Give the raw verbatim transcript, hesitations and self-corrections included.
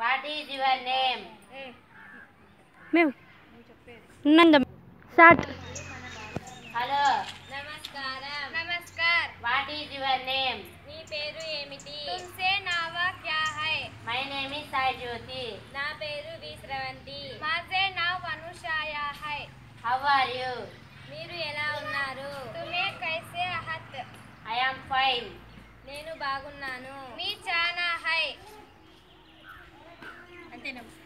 What is your name? మేము నందం start. Hello. నమస్కారం. Namaskar. What is your name? నీ పేరు ఏమిటి? तुमसे नावा क्या है? My name is Sai Jyoti. నా పేరు విశ్రవంతి. माझे नाव अनुषाया है. How are you? మీరు ఎలా ఉన్నారు? तुम्हें कैसे आहत? I am fine. నేను బాగున్నాను. मी जाना है. అంతేనా?